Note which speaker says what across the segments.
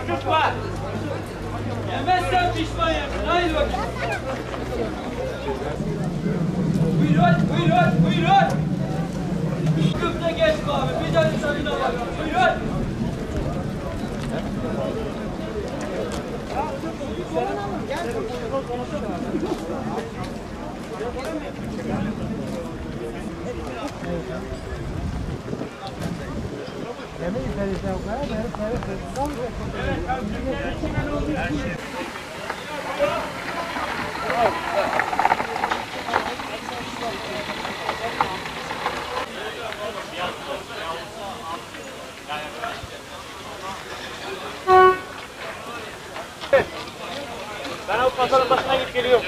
Speaker 1: sucuk var. Yemezsen pişman yersin. Haydi bakayım. Buyurun, buyurun, buyurun. Köfte geç abi. Bir tane sarıyla var. Buyurun. Ben o pazarın başına gidip geliyorum.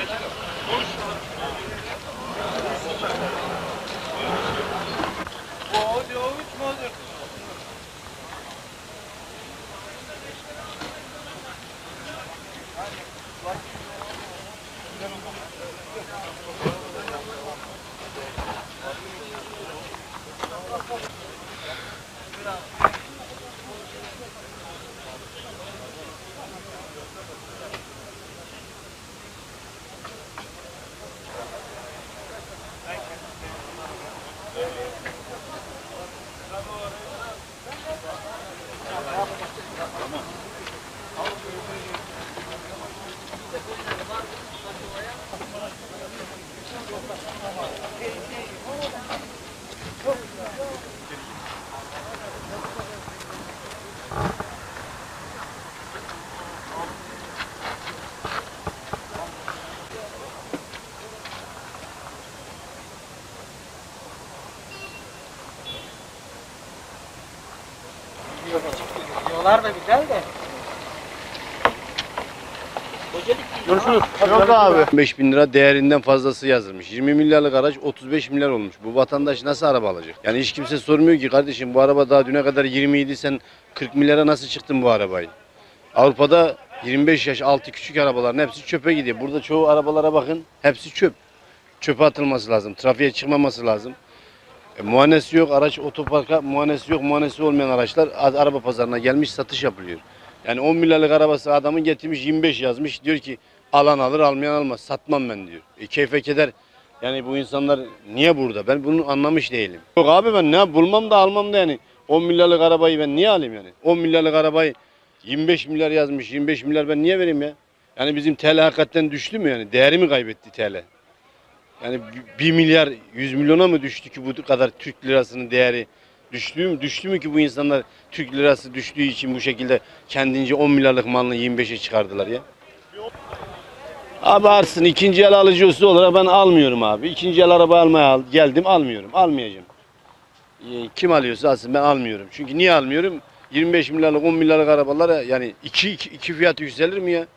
Speaker 1: Diyorlar da güzel de.
Speaker 2: Yok abi. 5 bin lira değerinden fazlası yazılmış. 20 milyarlık araç 35 milyar olmuş. Bu vatandaş nasıl araba alacak? Yani hiç kimse sormuyor ki kardeşim bu araba daha düne kadar 20 idi, sen 40 milyara nasıl çıktın bu arabayı? Avrupa'da 25 yaş altı küçük arabaların hepsi çöpe gidiyor. Burada çoğu arabalara bakın, hepsi çöp. Çöpe atılması lazım, trafiğe çıkmaması lazım. Muayenesi yok, araç otoparka muayenesi yok, muayenesi olmayan araçlar araba pazarına gelmiş satış yapılıyor. Yani 10 milyarlık arabası adamın getirmiş 25 yazmış, diyor ki alan alır almayan almaz, satmam ben diyor. Keyfe keder, yani bu insanlar niye burada, ben bunu anlamış değilim. Yok abi, ben ne bulmam da almam da, yani 10 milyarlık arabayı ben niye alayım yani? 10 milyarlık arabayı 25 milyar yazmış, 25 milyar ben niye vereyim ya? Yani bizim TL hakikaten düştü mü yani, değeri mi kaybetti TL? Yani 1 milyar 100 milyona mı düştü ki bu kadar Türk lirasının değeri düştü mü ki bu insanlar Türk lirası düştüğü için bu şekilde kendince 10 milyarlık malını 25'e çıkardılar ya. Abi artsın, ikinci el alıcısı olarak ben almıyorum abi. İkinci el araba almaya geldim, almıyorum, almayacağım. Kim alıyorsa alsın, ben almıyorum. Çünkü niye almıyorum? 25 milyarlık 10 milyarlık arabalara yani iki fiyatı yükselir mi ya?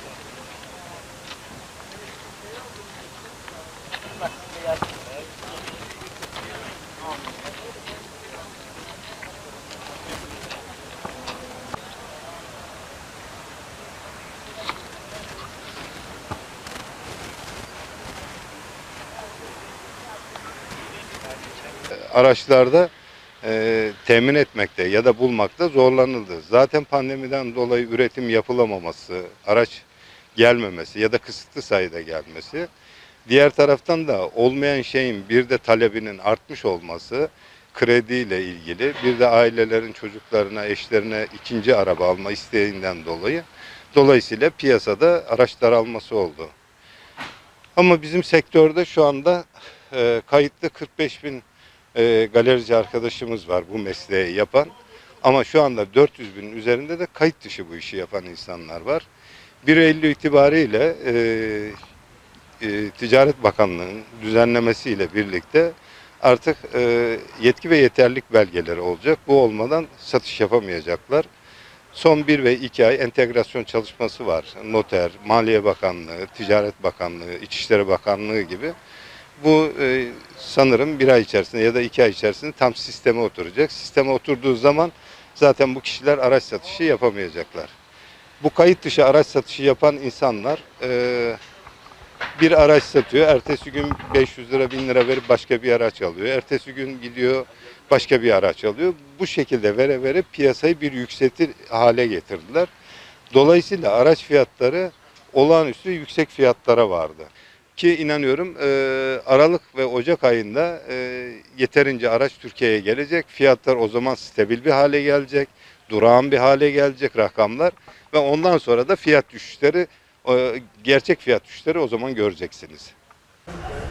Speaker 3: Araçlarda temin etmekte ya da bulmakta zorlanıldı. Zaten pandemiden dolayı üretim yapılamaması, araç gelmemesi ya da kısıtlı sayıda gelmesi. Diğer taraftan da olmayan şeyin bir de talebinin artmış olması, krediyle ilgili, bir de ailelerin çocuklarına, eşlerine ikinci araba alma isteğinden dolayı, dolayısıyla piyasada araç daralması oldu. Ama bizim sektörde şu anda kayıtlı 45 bin galerici arkadaşımız var bu mesleği yapan. Ama şu anda 400 binin üzerinde de kayıt dışı bu işi yapan insanlar var. 1 Eylül itibariyle Ticaret Bakanlığı'nın düzenlemesiyle birlikte artık yetki ve yeterlilik belgeleri olacak. Bu olmadan satış yapamayacaklar. Son 1 ve 2 ay entegrasyon çalışması var. Noter, Maliye Bakanlığı, Ticaret Bakanlığı, İçişleri Bakanlığı gibi. Bu sanırım 1 ay içerisinde ya da 2 ay içerisinde tam sisteme oturacak. Sisteme oturduğu zaman zaten bu kişiler araç satışı yapamayacaklar. Bu kayıt dışı araç satışı yapan insanlar bir araç satıyor. Ertesi gün 500 lira 1000 lira verip başka bir araç alıyor. Ertesi gün gidiyor başka bir araç alıyor. Bu şekilde vere vere piyasayı bir yükseltir hale getirdiler. Dolayısıyla araç fiyatları olağanüstü yüksek fiyatlara vardı. Ki inanıyorum Aralık ve Ocak ayında yeterince araç Türkiye'ye gelecek. Fiyatlar o zaman stabil bir hale gelecek. Durağan bir hale gelecek rakamlar. Ve ondan sonra da fiyat düşüşleri, gerçek fiyat düşüşleri o zaman göreceksiniz.